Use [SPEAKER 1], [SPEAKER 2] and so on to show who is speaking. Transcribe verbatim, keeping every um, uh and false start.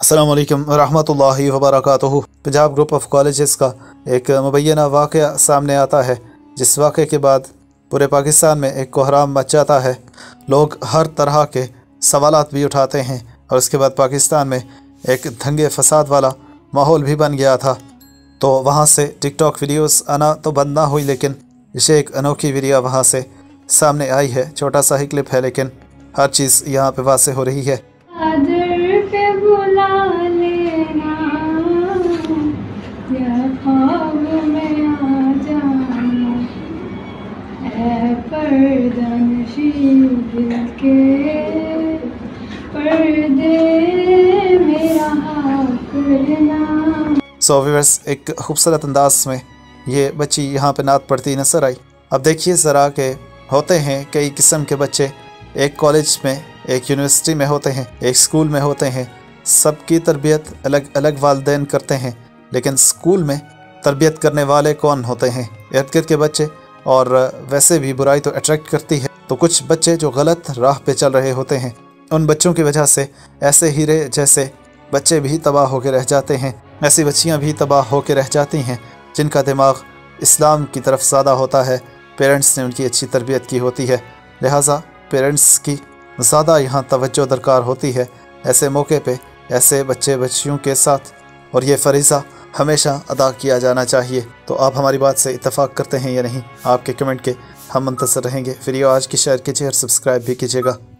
[SPEAKER 1] अस्सलाम वालेकुम रहमतुल्लाहि व बरकातुहू। पंजाब ग्रुप ऑफ कॉलेजेस का एक मुबैना वाक़या सामने आता है, जिस वाक़े के बाद पूरे पाकिस्तान में एक कोहराम मच जाता है। लोग हर तरह के सवालात भी उठाते हैं और उसके बाद पाकिस्तान में एक दंगे फसाद वाला माहौल भी बन गया था। तो वहाँ से टिकटॉक वीडियोस आना तो बंद ना हुई, लेकिन इसे एक अनोखी वीडियो वहाँ से सामने आई है। छोटा सा ही क्लिप है, लेकिन हर चीज़ यहाँ पे वासे हो रही है। सो व्यूअर्स, एक खूबसूरत अंदाज में ये बच्ची यहाँ पे नात पढ़ती नजर आई। अब देखिए ज़रा के होते हैं कई किस्म के बच्चे, एक कॉलेज में, एक यूनिवर्सिटी में होते हैं, एक स्कूल में होते हैं। सबकी तरबियत अलग अलग वालिदैन करते हैं, लेकिन स्कूल में तरबियत करने वाले कौन होते हैं? इर्द गिर्द के बच्चे। और वैसे भी बुराई तो अट्रैक्ट करती है, तो कुछ बच्चे जो गलत राह पे चल रहे होते हैं, उन बच्चों की वजह से ऐसे हीरे जैसे बच्चे भी तबाह होकर रह जाते हैं। ऐसी बच्चियाँ भी तबाह होकर रह जाती हैं जिनका दिमाग इस्लाम की तरफ ज़्यादा होता है। पेरेंट्स ने उनकी अच्छी तरबियत की होती है, लिहाजा पेरेंट्स की ज़्यादा यहाँ तवज्जो दरकार होती है ऐसे मौके पे ऐसे बच्चे बच्चियों के साथ, और ये फ़रीज़ा हमेशा अदा किया जाना चाहिए। तो आप हमारी बात से इत्तफाक करते हैं या नहीं? आपके कमेंट के हम मुंतज़िर रहेंगे। वीडियो आज की शेयर कीजिए और सब्सक्राइब भी कीजिएगा।